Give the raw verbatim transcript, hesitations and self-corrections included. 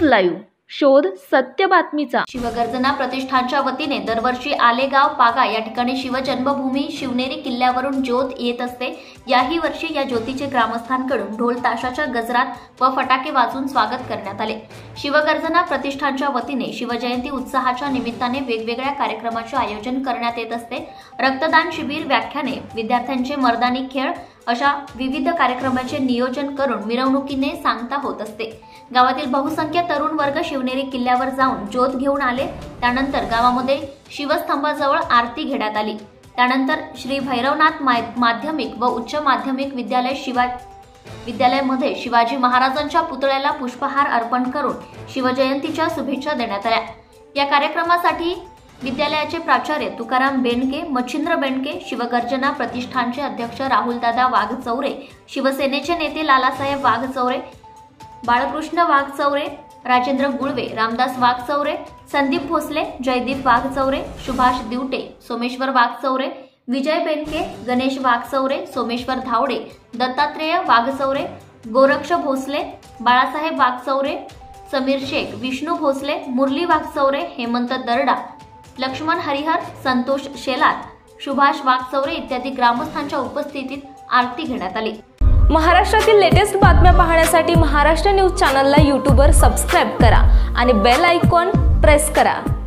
Live शोध सत्य बातमीचा। शिवगर्जना प्रतिष्ठानच्या वतीने दरवर्षी आलेगाव पागा या ठिकाणी शिवजन्मभूमी शिवनेरी किल्ल्यावरून ज्योत येत असते। याही वर्षी या ज्योतीचे ग्रामस्थांकडून ढोल ताशाच्या गजरात व फटाके वाजून स्वागत करण्यात आले। शिवगर्जना प्रतिष्ठानच्या वतीने शिवजयंती उत्साहाच्या निमित्ताने वेगवेगळ्या कार्यक्रमाचे आयोजन करण्यात येत असते। रक्तदान शिबिर, व्याख्याने, विद्यार्थ्यांचे मर्दानी खेळ अशा विविध कार्यक्रमाचे नियोजन करून मिरवणुकीने सांगता होत असते। गावातील बहुसंख्य तरुण वर्ग शिवनेरी किल्ल्यावर जाऊन ज्योत घेऊन आले। त्यानंतर गावामध्ये शिवस्तंभाजवळ आरती घेण्यात आली। त्यानंतर श्री भैरवनाथ माध्यमिक व उच्च माध्यमिक विद्यालय शिवा विद्यालयामध्ये शिवाजी महाराजांच्या पुतळ्याला पुष्पहार अर्पण करून शिवजयंतीच्या शुभेच्छा देण्यात आल्या। या कार्यक्रमासाठी विद्यालयाचे प्राचार्य तुकाराम बेंडके, मच्छिंद्र बेंडके, शिवगर्जना प्रतिष्ठानचे अध्यक्ष राहुलदादा वाघचौरे, शिवसेनेचे नेते लालासाहेब वाघचौरे, बाळकृष्ण वाघचौरे, राजेंद्र गुळवे, रामदास वाघचौरे, संदीप भोसले, जयदीप वाघचौरे, सुभाष दिवटे, सोमेश्वर वाघचौरे, विजय बेंडके, गणेश वाघचौरे, सोमेश्वर धावडे, दत्तात्रेय वाघचौरे, गोरक्ष भोसले, बाळासाहेब वाघचौरे, समीर शेख, विष्णू भोसले, मुरली वाघचौरे, हेमंत दरडा, लक्ष्मण हरिहर, संतोष शेलार, सुभाष वाघचौरे इत्यादी ग्रामस्थांच्या उपस्थितीत आरती घेण्यात आली। महाराष्ट्रातील लेटेस्ट बातम्या पाहण्यासाठी महाराष्ट्र न्यूज चॅनलला यूट्यूबवर सबस्क्राइब करा आणि बेल आयकॉन प्रेस करा।